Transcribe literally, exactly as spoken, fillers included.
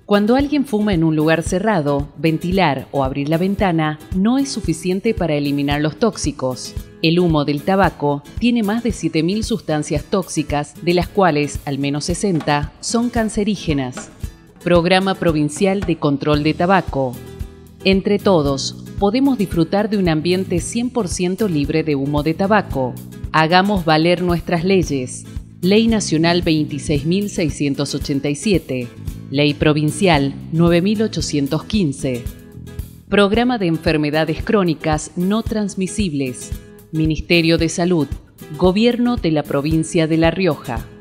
Cuando alguien fuma en un lugar cerrado, ventilar o abrir la ventana no es suficiente para eliminar los tóxicos. El humo del tabaco tiene más de siete mil sustancias tóxicas, de las cuales al menos sesenta son cancerígenas. Programa Provincial de Control de Tabaco. Entre todos, podemos disfrutar de un ambiente cien por ciento libre de humo de tabaco. Hagamos valer nuestras leyes. Ley Nacional veintiséis mil seiscientos ochenta y siete. Ley Provincial nueve mil ochocientos quince. Programa de Enfermedades Crónicas No Transmisibles. Ministerio de Salud. Gobierno de la Provincia de La Rioja.